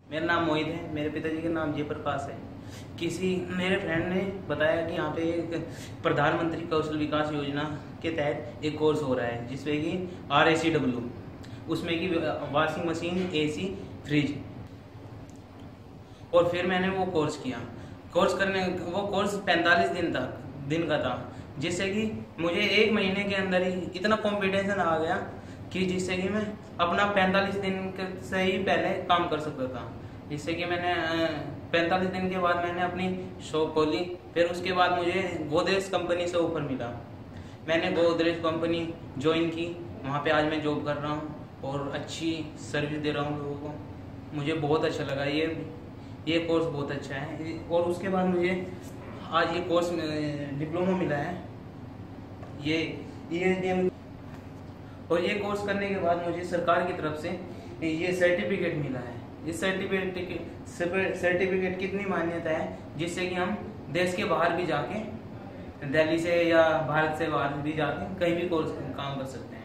मेरा नाम मोहित है। मेरे पिताजी का नाम जयप्रकाश है। मेरे फ्रेंड ने बताया कि यहाँ पे एक प्रधानमंत्री कौशल विकास योजना के तहत एक कोर्स हो रहा है जिसमें कि RACW, उसमें कि वॉशिंग मशीन, AC, फ्रिज। और फिर मैंने वो कोर्स किया। वो कोर्स 45 दिन का था, जिससे कि मुझे 1 महीने के अंदर ही इतना कॉन्फिडेंस आ गया कि जिससे कि मैं अपना 45 दिन से ही पहले काम कर सकता था। जिससे कि मैंने 45 दिन के बाद मैंने अपनी शॉप खोली। फिर उसके बाद मुझे गोदरेज कंपनी से ऑफर मिला। मैंने गोदरेज कंपनी ज्वाइन की। वहाँ पे आज मैं जॉब कर रहा हूँ और अच्छी सर्विस दे रहा हूँ लोगों को। मुझे बहुत अच्छा लगा। ये कोर्स बहुत अच्छा है। और उसके बाद मुझे आज ये कोर्स डिप्लोमा मिला है। और ये कोर्स करने के बाद मुझे सरकार की तरफ से ये सर्टिफिकेट मिला है। इस सर्टिफिकेट की इतनी मान्यता है जिससे कि हम देश के बाहर भी जाके, दिल्ली से या भारत से बाहर भी जाके कहीं भी कोर्स काम कर सकते हैं।